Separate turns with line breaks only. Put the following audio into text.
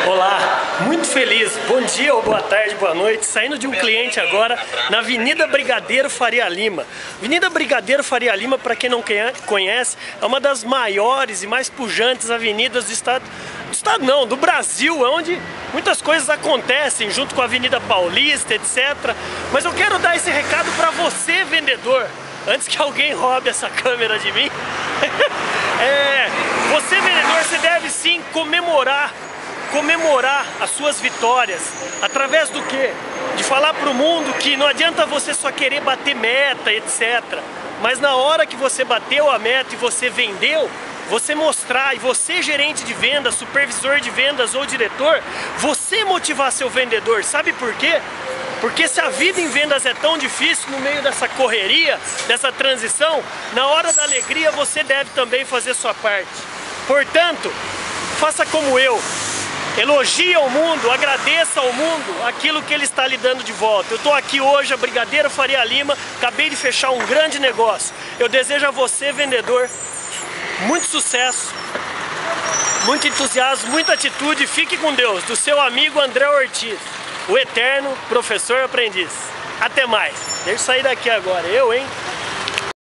Olá, muito feliz, bom dia ou boa tarde, boa noite, saindo de um cliente agora na Avenida Brigadeiro Faria Lima. Avenida Brigadeiro Faria Lima, para quem não conhece, é uma das maiores e mais pujantes avenidas do Brasil, onde muitas coisas acontecem, junto com a Avenida Paulista, etc. Mas eu quero dar esse recado para você, vendedor, antes que alguém roube essa câmera de mim. Você, vendedor, você deve sim comemorar as suas vitórias. Através do quê? De falar para o mundo que não adianta você só querer bater meta, etc. Mas na hora que você bateu a meta e você vendeu, você mostrar, e você, gerente de vendas, supervisor de vendas ou diretor, você motivar seu vendedor. Sabe por quê? Porque se a vida em vendas é tão difícil no meio dessa correria, dessa transição, na hora da alegria você deve também fazer sua parte. Portanto, faça como eu. Elogie ao mundo, agradeça ao mundo aquilo que ele está lhe dando de volta. Eu estou aqui hoje, a Brigadeiro Faria Lima, acabei de fechar um grande negócio. Eu desejo a você, vendedor, muito sucesso, muito entusiasmo, muita atitude. Fique com Deus, do seu amigo André Ortiz, o eterno professor aprendiz. Até mais. Deixa eu sair daqui agora, hein?